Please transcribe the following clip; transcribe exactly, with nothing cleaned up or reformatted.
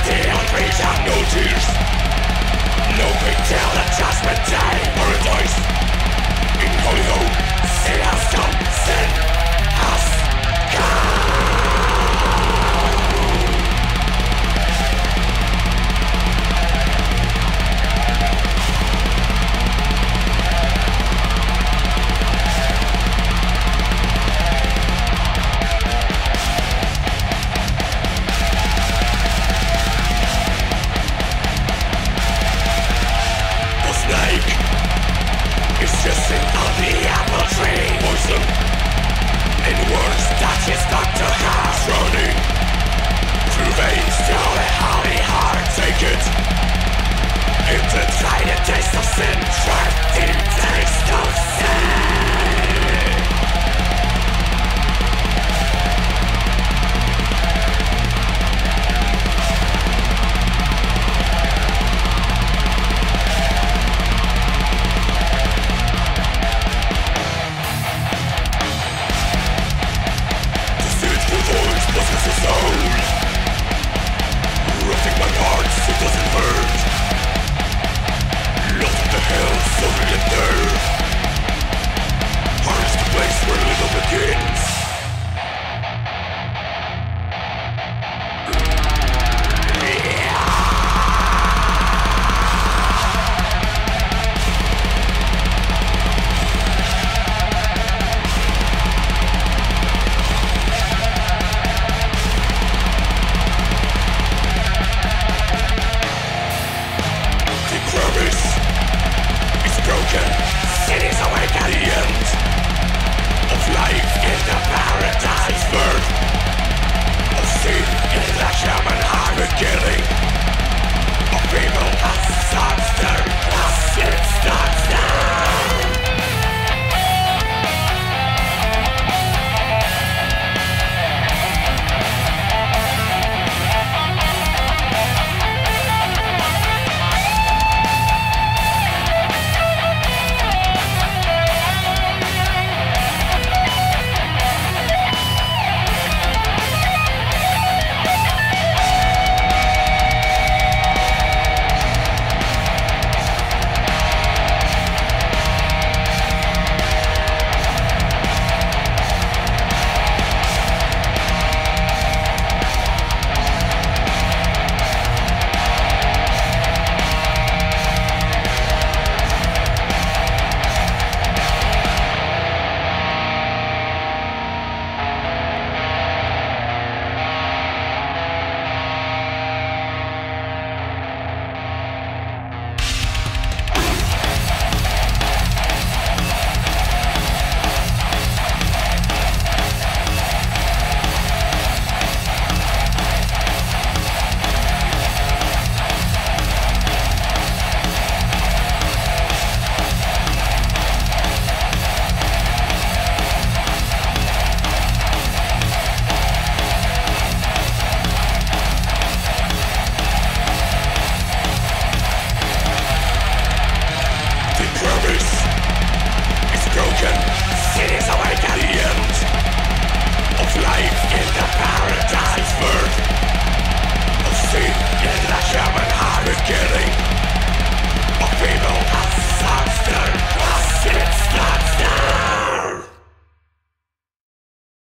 Still creature, no tears, no pain till the judgment day. Paradise in holy hope, sin has come, sin has come. Kissing on the apple tree, poison in words that his doctor has, running through veins to the holy heart. Take it, it's a tiny taste of sin, trapped deep